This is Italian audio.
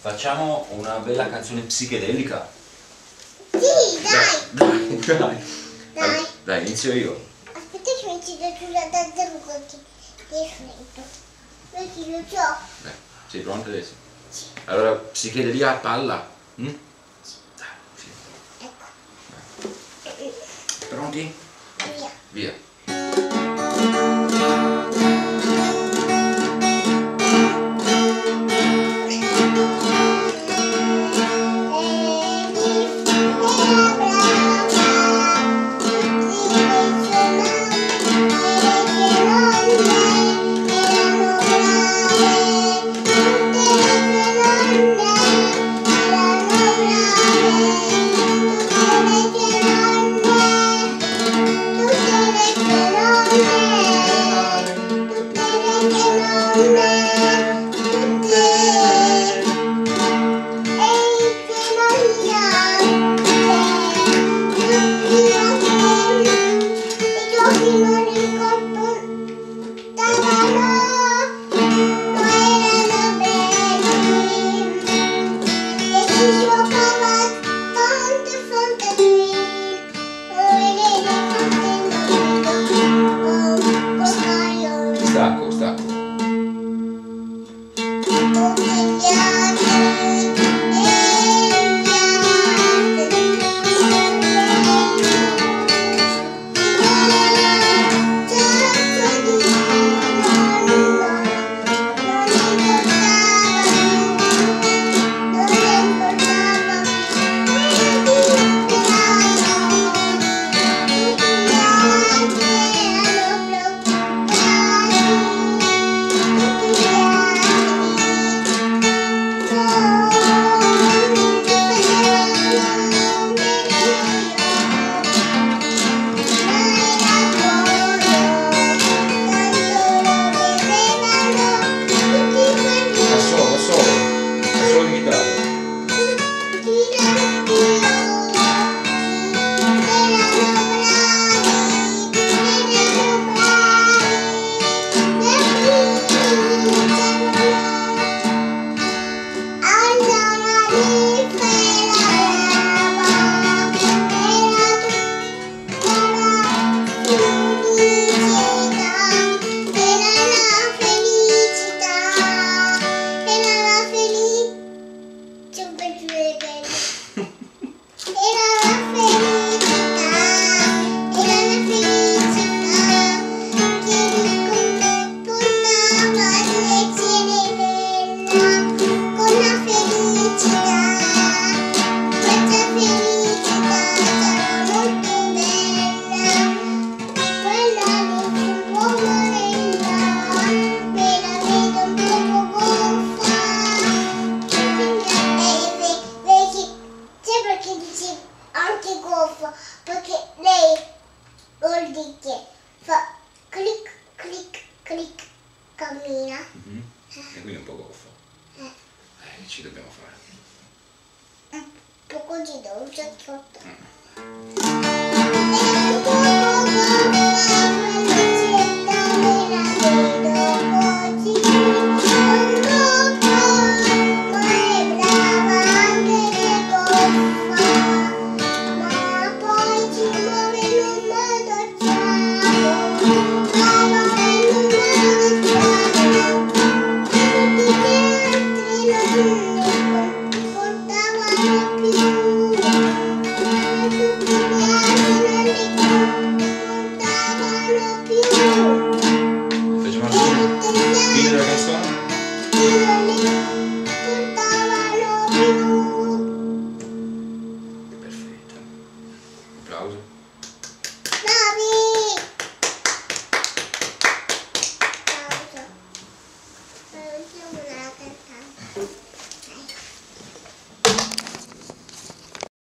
Facciamo una bella canzone psichedelica. Sì, dai! Dai, dai, inizio io. Aspetta che mi ci do sulla tartaruga che è freddo. Vedi, lo so. Sei pronta adesso? Sì. Allora, psichedelia a palla. Dai, sì. Ecco. Pronti? Via. Via. Stacco. Perché lei vuol dire che fa clic clic clic, cammina. E quindi un po' goffo. Che ci dobbiamo fare? Un po' così, da un cerchiotto.